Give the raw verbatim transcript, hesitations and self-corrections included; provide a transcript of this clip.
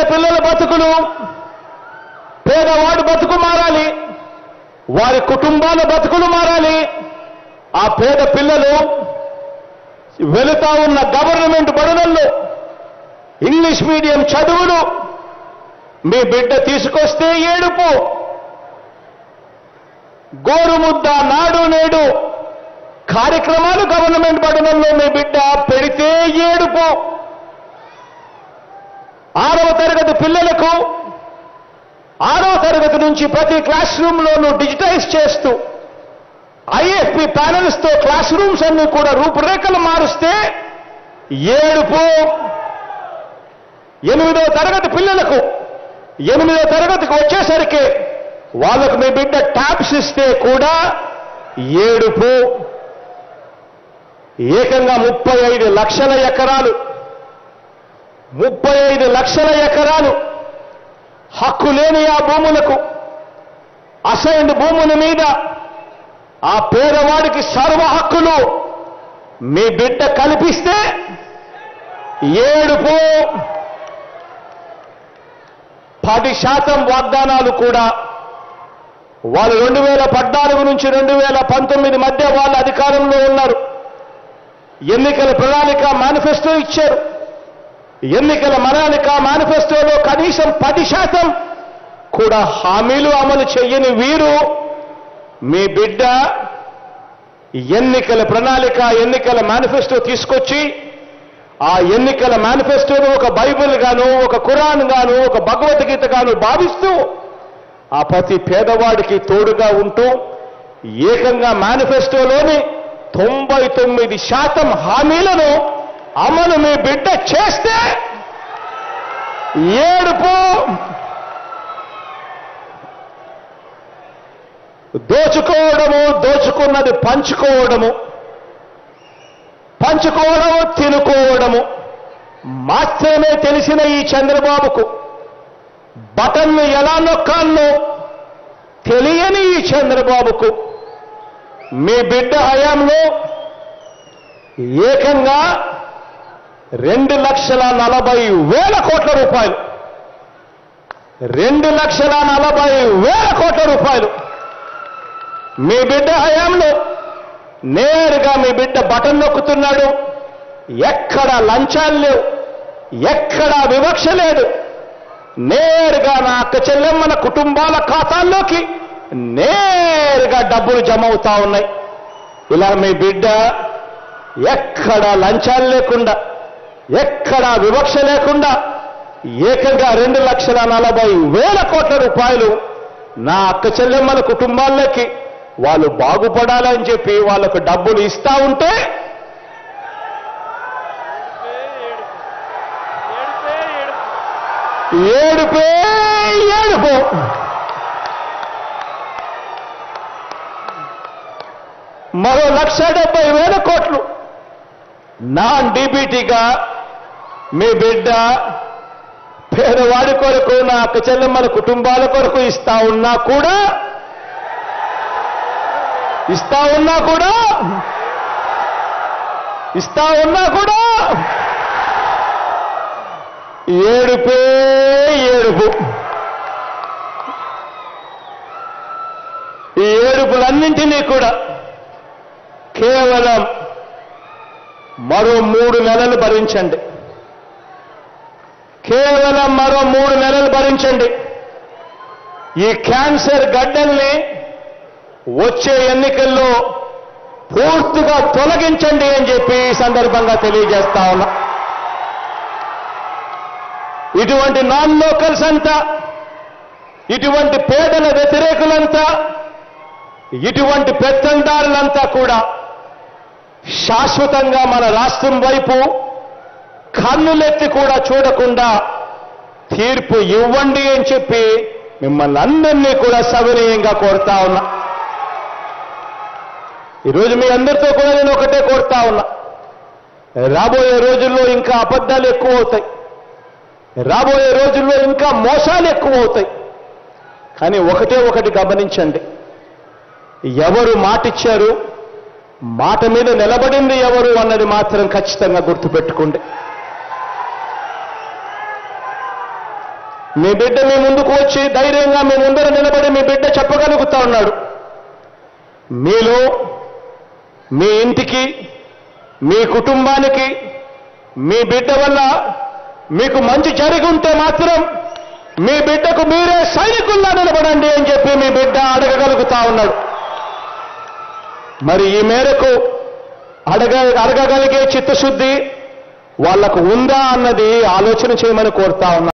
పిల్లల బతుకులు, పేదవాడి బతుకు మారాలి, వారి కుటుంబాల బతుకులు మారాలి. ఆ పేద పిల్లలు వెళుతా ఉన్న గవర్నమెంట్ బడులలో ఇంగ్లీష్ మీడియం చదువులు మీ బిడ్డ తీసుకొస్తే ఏడుపు, గోరుముద్ద, నాడు నేడు కార్యక్రమాలు గవర్నమెంట్ బడులలో మీ బిడ్డ పెడితే ఏడుపు. ఆరవ తరగతి పిల్లలకు ఆరవ తరగతి నుంచి ప్రతి క్లాస్ రూమ్లోనూ డిజిటైజ్ చేస్తూ ఐఎఫ్పి ప్యానల్స్తో క్లాస్ రూమ్స్ అన్ని కూడా రూపురేఖలు మారుస్తే ఏడుపు. ఎనిమిదో తరగతి పిల్లలకు ఎనిమిదో తరగతికి వచ్చేసరికి వాళ్ళకు మీ బిడ్డ ట్యాబ్స్ ఇస్తే కూడా ఏడుపు. ఏకంగా ముప్పై ఐదు లక్షల ఎకరాలు ముప్పై ఐదు లక్షల ఎకరాలు హక్కు లేని ఆ భూములకు, అసైన్డ్ భూముల మీద ఆ పేదవాడికి సర్వ హక్కులు మీ బిడ్డ కల్పిస్తే ఏడుపు. పది శాతం వాగ్దానాలు కూడా వాళ్ళు రెండు వేల పద్నాలుగు నుంచి రెండు వేల పంతొమ్మిది మధ్య వాళ్ళ అధికారంలో ఉన్నారు. ఎన్నికల ప్రణాళిక మేనిఫెస్టో ఇచ్చారు. ఎన్నికల ప్రణాళిక మేనిఫెస్టోలో కనీసం పది శాతం కూడా హామీలు అమలు చేయని వీరు మీ బిడ్డ ఎన్నికల ప్రణాళిక, ఎన్నికల మేనిఫెస్టో తీసుకొచ్చి ఆ ఎన్నికల మేనిఫెస్టోను ఒక బైబిల్ గాను, ఒక ఖురాన్ గాను, ఒక భగవద్గీత గాను భావిస్తూ ఆ ప్రతి పేదవాడికి తోడుగా ఉంటూ ఏకంగా మేనిఫెస్టోలోని తొంభై తొమ్మిది శాతం హామీలను అమలు మీ బిడ్డ చేస్తే ఏడుపు. దోచుకోవడము, దోచుకున్నది పంచుకోవడము, పంచుకోవడము తినుకోవడము మాత్రమే తెలిసిన ఈ చంద్రబాబుకు బటన్ను ఎలా నొక్కాలో తెలియని ఈ చంద్రబాబుకు మీ బిడ్డ హయాంలో ఏకంగా రెండు లక్షల నలభై వేల కోట్ల రూపాయలు రెండు లక్షల నలభై వేల కోట్ల రూపాయలు మీ బిడ్డ హయాంలో నేరుగా మీ బిడ్డ బటన్ నొక్కుతున్నాడు. ఎక్కడ లంచాలు లేవు, ఎక్కడా వివక్ష లేదు. నేరుగా నా అక్క చెల్లెమ్మల కుటుంబాల ఖాతాల్లోకి నేరుగా డబ్బులు జమ అవుతా ఉన్నాయి. ఇలా మీ బిడ్డ ఎక్కడా లంచాలు లేకుండా, ఎక్కడా వివక్ష లేకుండా ఏకంగా రెండు లక్షల నలభై వేల కోట్ల రూపాయలు నా అక్క చెల్లెమ్మల కుటుంబాల్లోకి వాళ్ళు బాగుపడాలని చెప్పి వాళ్ళకు డబ్బులు ఇస్తా ఉంటే ఏడుపే ఏడుపు. మరో లక్ష డెబ్బై వేల కోట్లు నాన్ డీబీటీగా మీ బిడ్డ పేదవాడి కొరకు, నా అక్క చెల్లెమ్మల కుటుంబాల కొరకు ఇస్తా ఉన్నా కూడా ఇస్తా ఉన్నా కూడా ఇస్తా ఉన్నా కూడా ఏడుపే ఏడుపు. ఈ ఏడుపులన్నింటినీ కూడా కేవలం మరో మూడు నెలలు భరించండి. కేవలం మరో మూడు నెలలు భరించండి. ఈ క్యాన్సర్ గడ్డల్ని వచ్చే ఎన్నికల్లో పూర్తిగా తొలగించండి అని చెప్పి ఈ సందర్భంగా తెలియజేస్తా ఉన్నా. ఇటువంటి నాన్ లోకల్స్ అంతా, ఇటువంటి పేదల వ్యతిరేకులంతా, ఇటువంటి పెత్తందారులంతా కూడా శాశ్వతంగా మన రాష్ట్రం వైపు కన్నులెత్తి కూడా చూడకుండా తీర్పు ఇవ్వండి అని చెప్పి మిమ్మల్ని అందరినీ కూడా సవినయంగా కోరుతా ఉన్నా. ఈరోజు మీ అందరితో కూడా నేను ఒకటే కోరుతా ఉన్నా, రాబోయే రోజుల్లో ఇంకా అబద్ధాలు ఎక్కువ అవుతాయి, రాబోయే రోజుల్లో ఇంకా మోసాలు ఎక్కువ అవుతాయి. కానీ ఒకటే ఒకటి గమనించండి, ఎవరు మాటిచ్చారు, మాట మీద నిలబడింది ఎవరు అన్నది మాత్రం ఖచ్చితంగా గుర్తుపెట్టుకోండి. మీ బిడ్డ మీ ముందుకు వచ్చి ధైర్యంగా మీ ముందర నిలబడి మీ బిడ్డ చెప్పగలుగుతా ఉన్నాడు. మీలో మీ ఇంటికి, మీ కుటుంబానికి, మీ బిడ్డ వల్ల మీకు మంచి జరిగి ఉంటే మాత్రం మీ బిడ్డకు మీరే సైనికుల్లా నిలబడండి అని చెప్పి మీ బిడ్డ అడగగలుగుతా ఉన్నాడు. మరి ఈ మేరకు అడగ అడగగలిగే చిత్తశుద్ధి వాళ్లకు ఉందా అన్నది ఆలోచన చేయమని కోరుతా ఉన్నా.